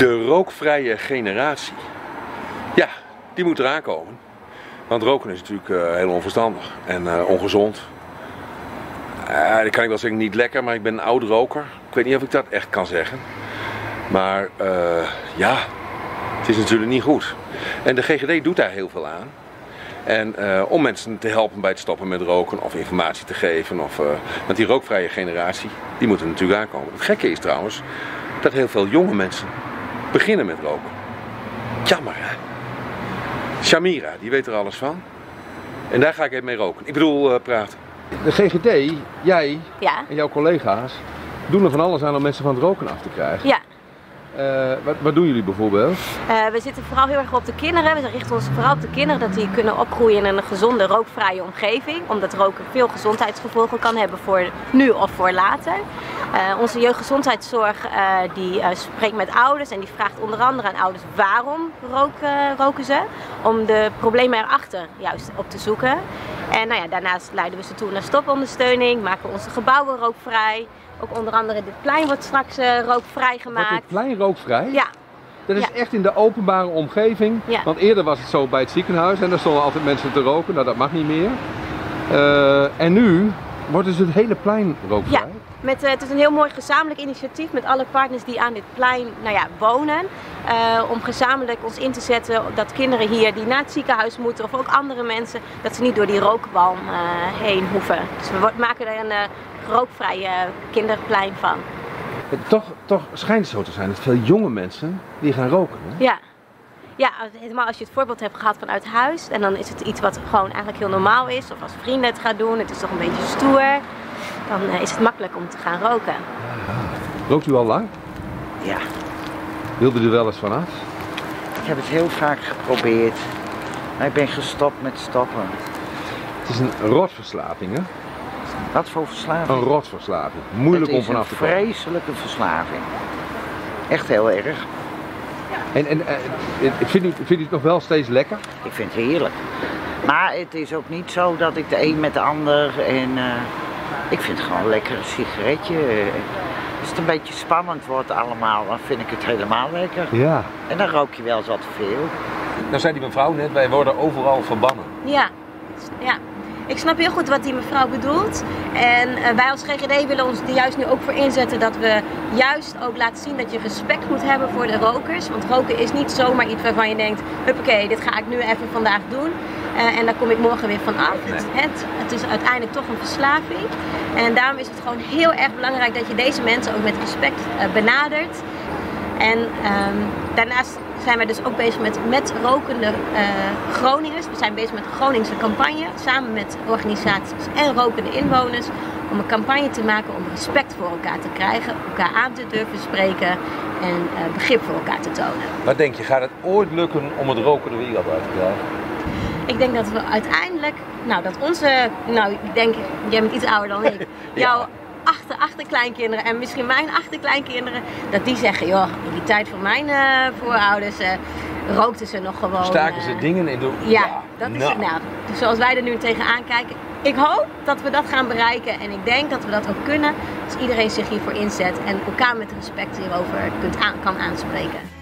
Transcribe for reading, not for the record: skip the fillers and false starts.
De rookvrije generatie. Ja, die moet eraan komen. Want roken is natuurlijk heel onverstandig en ongezond. Dat kan ik wel zeggen, niet lekker, maar ik ben een oude roker. Ik weet niet of ik dat echt kan zeggen. Maar ja, het is natuurlijk niet goed. En de GGD doet daar heel veel aan. En om mensen te helpen bij het stoppen met roken of informatie te geven. Want die rookvrije generatie, die moet er natuurlijk aankomen. Het gekke is trouwens dat heel veel jonge mensen beginnen met roken. Jammer hè. Shamira, die weet er alles van. En daar ga ik even mee roken. Ik bedoel praten. De GGD, jij en jouw collega's doen er van alles aan om mensen van het roken af te krijgen. Ja. Wat doen jullie bijvoorbeeld? We zitten vooral heel erg op de kinderen. We richten ons vooral op de kinderen dat die kunnen opgroeien in een gezonde rookvrije omgeving. Omdat roken veel gezondheidsgevolgen kan hebben voor nu of voor later. Onze jeugdgezondheidszorg die spreekt met ouders en die vraagt onder andere aan ouders waarom roken ze. Om de problemen erachter juist op te zoeken. En nou ja, daarnaast leiden we ze toe naar stopondersteuning, maken we onze gebouwen rookvrij. Ook onder andere dit plein wordt straks rookvrij gemaakt. Wordt dit plein rookvrij? Ja. Dat is echt in de openbare omgeving. Ja. Want eerder was het zo bij het ziekenhuis en daar stonden altijd mensen te roken. Nou, dat mag niet meer. En nu wordt dus het hele plein rookvrij. Ja. Het is een heel mooi gezamenlijk initiatief met alle partners die aan dit plein wonen. Om gezamenlijk ons in te zetten dat kinderen hier die naar het ziekenhuis moeten of ook andere mensen, dat ze niet door die rookbalm heen hoeven. Dus we maken er een rookvrije kinderplein van. Toch schijnt het zo te zijn dat veel jonge mensen die gaan roken. Hè? Ja. Ja, helemaal als je het voorbeeld hebt gehad vanuit huis en dan is het iets wat gewoon eigenlijk heel normaal is. Of als vrienden het gaan doen, het is toch een beetje stoer. Dan is het makkelijk om te gaan roken. Rookt u al lang? Ja. Wilde u er wel eens vanaf? Ik heb het heel vaak geprobeerd. Maar ik ben gestopt met stoppen. Het is een rotverslaving, hè? Wat voor verslaving? Een rotverslaving. Moeilijk om vanaf te komen. Het is een vreselijke verslaving. Echt heel erg. En vindt u het nog wel steeds lekker? Ik vind het heerlijk. Maar het is ook niet zo dat ik de een met de ander en... ik vind het gewoon een lekker sigaretje. Als het een beetje spannend wordt allemaal, dan vind ik het helemaal lekker. Ja. En dan rook je wel eens wat te veel. Nou zei die mevrouw net, wij worden overal verbannen. Ja. Ik snap heel goed wat die mevrouw bedoelt. En wij als GGD willen ons er juist nu ook voor inzetten dat we juist ook laten zien dat je respect moet hebben voor de rokers. Want roken is niet zomaar iets waarvan je denkt, huppakee, dit ga ik nu even vandaag doen. En daar kom ik morgen weer van af. Nee. Het is uiteindelijk toch een verslaving. En daarom is het gewoon heel erg belangrijk dat je deze mensen ook met respect benadert. En daarnaast zijn we dus ook bezig met rokende Groningers. We zijn bezig met een Groningse campagne samen met organisaties en rokende inwoners. Om een campagne te maken om respect voor elkaar te krijgen, elkaar aan te durven spreken en begrip voor elkaar te tonen. Wat denk je, gaat het ooit lukken om het roken de wereld uit te krijgen? Ik denk dat we uiteindelijk, ik denk, jij bent iets ouder dan ik, jouw achterkleinkinderen en misschien mijn achterkleinkinderen, dat die zeggen, joh, in die tijd van mijn voorouders rookten ze nog gewoon. Staken ze dingen in de... Ja, dat is het nou. Dus zoals wij er nu tegenaan kijken, ik hoop dat we dat gaan bereiken en ik denk dat we dat ook kunnen als iedereen zich hiervoor inzet en elkaar met respect hierover kan aanspreken.